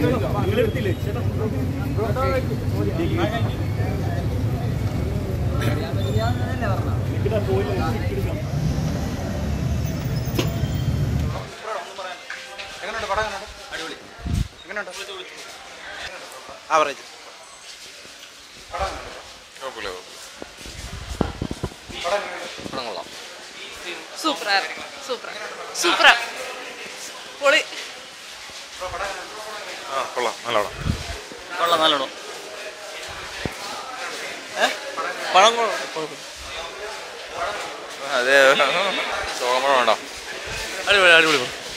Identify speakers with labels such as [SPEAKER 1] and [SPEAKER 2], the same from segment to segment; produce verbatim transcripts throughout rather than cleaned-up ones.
[SPEAKER 1] average
[SPEAKER 2] super super super പൊളി
[SPEAKER 3] കൊള്ളാം നല്ല പടം
[SPEAKER 1] കൊള്ളാം നല്ല പടം പടം
[SPEAKER 3] അതെ സോമപടം ഉണ്ടോ
[SPEAKER 1] അടിപൊളി അടിപൊളി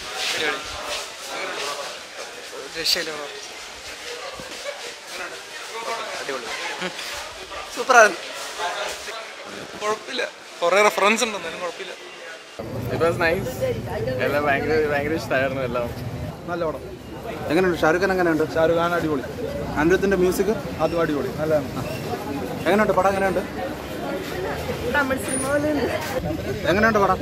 [SPEAKER 1] അടിപൊളി സൂപ്പറായിരുന്നു
[SPEAKER 3] കുഴപ്പമില്ല കുറേ റെഫറൻസ് ഉണ്ടെന്നാലും കുഴപ്പമില്ല
[SPEAKER 4] ഇറ്റ് വാസ് നൈസ് എല്ലാം ഭയങ്കര ഭയങ്കര ഇഷ്ടമായിരുന്നു എല്ലാം
[SPEAKER 5] നല്ല പടം എങ്ങനെയുണ്ട് ഷാരൂഖ് ഖാൻ എങ്ങനെയുണ്ട് ഷാരൂഖ് ഖാൻ അടിപൊളി അനിരുദ്ധിൻ്റെ മ്യൂസിക് അതും അടിപൊളി നല്ലതാണ് എങ്ങനെയുണ്ട് പടം എങ്ങനെയുണ്ട് എങ്ങനെയുണ്ട് പടം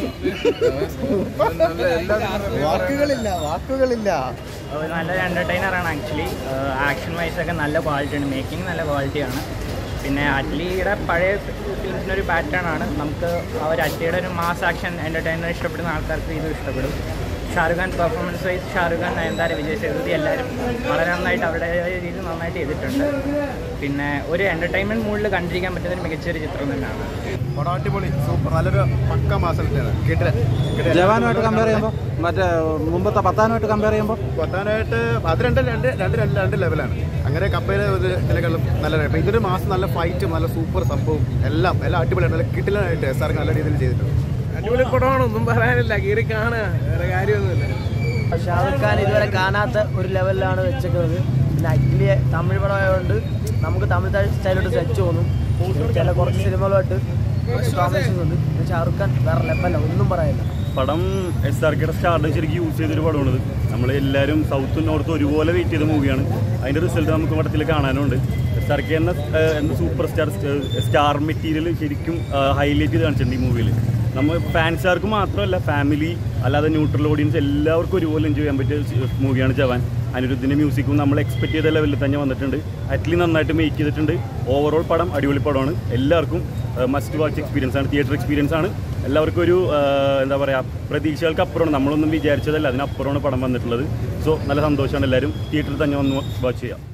[SPEAKER 5] വാക്കുകളില്ല വാക്കുകളില്ല
[SPEAKER 6] നല്ലൊരു എൻ്റർടൈനറാണ് ആക്ച്വലി ആക്ഷൻ വൈസ് ഒക്കെ നല്ല ക്വാളിറ്റിയാണ് മേക്കിംഗ് നല്ല ക്വാളിറ്റിയാണ് പിന്നെ അറ്റ്ലിയുടെ പഴയ ഫിലിംസിനൊരു പാറ്റേൺ ആണ് നമുക്ക് ആ ഒരു അറ്റ്ലിയുടെ ഒരു മാസ് ആക്ഷൻ എൻ്റർടൈനർ ഇഷ്ടപ്പെടുന്ന ആൾക്കാർക്ക് ഇത് ഇഷ്ടപ്പെടും ഷാരൂഖ് ഖാൻ പെർഫോമൻസ് വൈസ് ഷാരൂഖ് ഖാൻ നയൻതാര വിജയ് സേതുപതി എല്ലാവരും വളരെ നന്നായിട്ട് അവരുടേതായ രീതിയിൽ നന്നായിട്ട് ചെയ്തിട്ടുണ്ട് പിന്നെ ഒരു എൻ്റർടൈൻമെൻറ്റ് മൂഡിൽ കണ്ടിരിക്കാൻ പറ്റുന്ന ഒരു മികച്ചൊരു ചിത്രം തന്നെയാണ്
[SPEAKER 5] പടം അടിപൊളി സൂപ്പർ നല്ലൊരു പക്ക മാസത്തിലാണ് കിട്ടില്ല ജവാനുമായിട്ട് കമ്പയർ ചെയ്യുമ്പോൾ മറ്റേ മുമ്പത്തെ പത്താനുമായിട്ട് കമ്പയർ ചെയ്യുമ്പോൾ പത്താനായിട്ട് അത് രണ്ട് രണ്ട് രണ്ട് രണ്ട് രണ്ട് ലെവലാണ് അങ്ങനെ കമ്പയർ ചെയ്ത് ഇതിനേക്കാളും നല്ല ഇപ്പം ഇതൊരു മാസം നല്ല ഫൈറ്റും നല്ല സൂപ്പർ സംഭവം എല്ലാം എല്ലാം അടിപൊളിയാണ് നല്ല കിട്ടില്ലാനായിട്ട് എസ് ആർ നല്ല രീതിയിൽ ചെയ്തിട്ടുണ്ട്
[SPEAKER 4] അടിപൊളി പടമാണ് ഒന്നും പറയാനില്ല കീറി കാണുക വേറെ കാര്യമൊന്നുമില്ല
[SPEAKER 7] ഷാരൂഖ് ഖാൻ ഇതുവരെ കാണാത്ത ഒരു ലെവലിലാണ് വെച്ചേക്കുന്നത് പിന്നെ അഗ്ലിയെ തമിഴ് പടമായതുകൊണ്ട് നമുക്ക് തമിഴ് സ്റ്റൈലോട്ട് സെറ്റ് തോന്നും ചില കുറച്ച് സിനിമകളുമായിട്ട് കോമ്പിനേഷൻസ് ഉണ്ട് ഷാരൂഖ് ഖാൻ വേറെ ലെവലല്ല ഒന്നും പറയാനില്ല
[SPEAKER 8] പടം എസ് ആർ കെയുടെ സ്റ്റാറിനെ ശരിക്കും യൂസ് ചെയ്തൊരു പടമാണിത് നമ്മൾ എല്ലാവരും സൗത്തും നോർത്തും ഒരുപോലെ വെയിറ്റ് ചെയ്ത മൂവിയാണ് അതിൻ്റെ റിസൾട്ട് നമുക്ക് പടത്തിൽ കാണാനുണ്ട് എസ് ആർ കെ എന്ന എന്ന സൂപ്പർ സ്റ്റാർ സ്റ്റാർ മെറ്റീരിയൽ ശരിക്കും ഹൈലൈറ്റ് ചെയ്ത് കാണിച്ചിട്ടുണ്ട് ഈ മൂവിയിൽ നമ്മൾ ഫാൻസുകാർക്ക് മാത്രമല്ല ഫാമിലി അല്ലാതെ ന്യൂട്രൽ ഓഡിയൻസ് എല്ലാവർക്കും ഒരുപോലെ എൻജോയ് ചെയ്യാൻ പറ്റിയ മൂവിയാണ് ജവാൻ അനിരുദ്ധിൻ്റെ മ്യൂസിക്കും നമ്മൾ എക്സ്പെക്ട് ചെയ്ത ലെവലിൽ തന്നെ വന്നിട്ടുണ്ട് അറ്റ്ലി നന്നായിട്ട് മേക്ക് ചെയ്തിട്ടുണ്ട് ഓവറോൾ പടം അടിപൊളി പടമാണ് എല്ലാവർക്കും മസ്റ്റ് വാച്ച് എക്സ്പീരിയൻസ് ആണ് തിയേറ്റർ എക്സ്പീരിയൻസ് ആണ് എല്ലാവർക്കും ഒരു എന്താ പറയുക പ്രതീക്ഷകൾക്ക് അപ്പുറമാണ് നമ്മളൊന്നും വിചാരിച്ചതല്ല അതിനപ്പുറമാണ് പടം വന്നിട്ടുള്ളത് സോ നല്ല സന്തോഷമാണ് എല്ലാവരും തിയേറ്ററിൽ തന്നെ വന്ന് വാച്ച് ചെയ്യാം